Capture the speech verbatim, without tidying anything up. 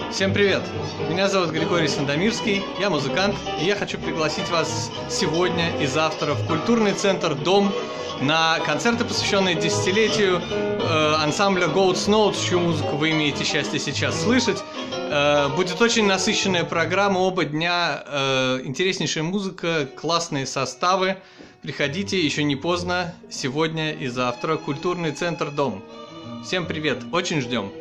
Всем привет! Меня зовут Григорий Сандомирский, я музыкант, и я хочу пригласить вас сегодня и завтра в культурный центр «Дом» на концерты, посвященные десятилетию э, ансамбля Goat's Notes, чью музыку вы имеете счастье сейчас слышать. Э, будет очень насыщенная программа, оба дня, э, интереснейшая музыка, классные составы. Приходите, еще не поздно, сегодня и завтра, культурный центр «Дом». Всем привет, очень ждем!